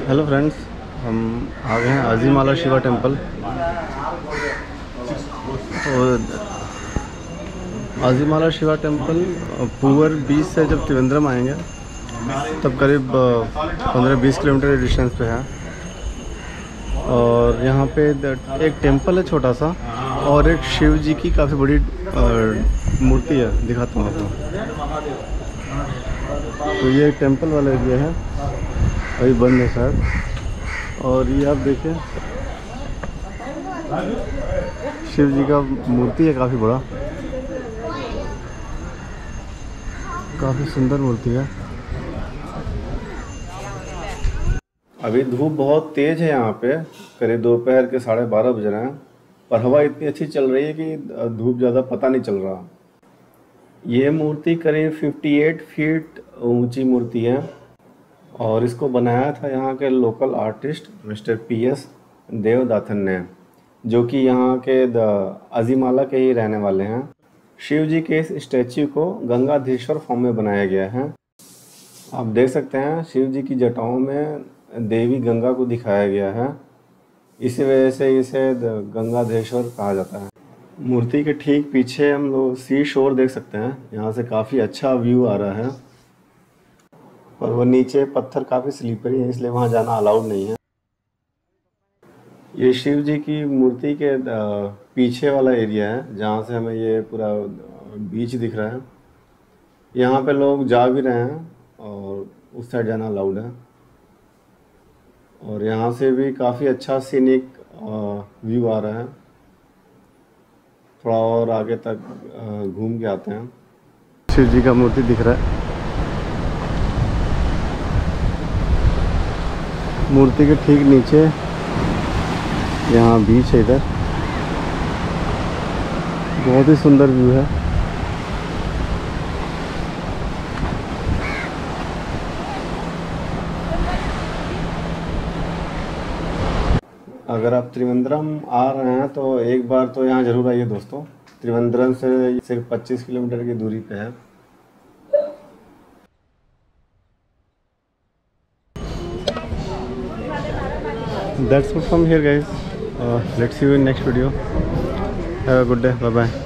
Hello friends, हम आ गए हैं आजीमाला शिवा टेम्पल। और आजीमाला शिवा टेम्पल पूवर बीच से जब त्रिवेंद्रम आएंगे तब करीब 15-20 किलोमीटर डिस्टेंस पे है। और यहाँ पे एक टेम्पल है छोटा सा, और एक शिव जी की काफ़ी बड़ी मूर्ति है, दिखाता हूँ आपको। तो ये एक टेम्पल वाला एरिया है, अभी बंद है शायद। और ये आप देखिए, शिव जी का मूर्ति है, काफ़ी बड़ा, काफ़ी सुंदर मूर्ति है। अभी धूप बहुत तेज़ है यहाँ पे, करीब दोपहर के 12:30 बज रहे हैं, पर हवा इतनी अच्छी चल रही है कि धूप ज़्यादा पता नहीं चल रहा। ये मूर्ति करीब 58 फीट ऊंची मूर्ति है, और इसको बनाया था यहाँ के local artist mister PS Devadathan ने, जो कि यहाँ के आजीमाला के ही रहने वाले हैं। शिव जी के इस स्टैच्यू को गंगाधीश्वर फॉर्म में बनाया गया है। आप देख सकते हैं शिव जी की जटाओं में देवी गंगा को दिखाया गया है, इसी वजह से इसे गंगाधीश्वर कहा जाता है। मूर्ति के ठीक पीछे हम लोग सी शोर देख सकते हैं, यहाँ से काफ़ी अच्छा व्यू आ रहा है। और वो नीचे पत्थर काफ़ी स्लिपरी है, इसलिए वहाँ जाना अलाउड नहीं है। ये शिव जी की मूर्ति के पीछे वाला एरिया है, जहाँ से हमें ये पूरा बीच दिख रहा है। यहाँ पे लोग जा भी रहे हैं, और उस साइड जाना अलाउड है। और यहाँ से भी काफ़ी अच्छा सीनिक व्यू आ रहा है। थोड़ा और आगे तक घूम के आते हैं। शिव जी का मूर्ति दिख रहा है, मूर्ति के ठीक नीचे यहाँ बीच है, इधर बहुत ही सुंदर व्यू है। अगर आप त्रिवेंद्रम आ रहे हैं तो एक बार तो यहाँ ज़रूर आइए दोस्तों। त्रिवेंद्रम से सिर्फ 25 किलोमीटर की दूरी पे है। That's all from here guys. Let's see you in next video. Have a good day. Bye bye.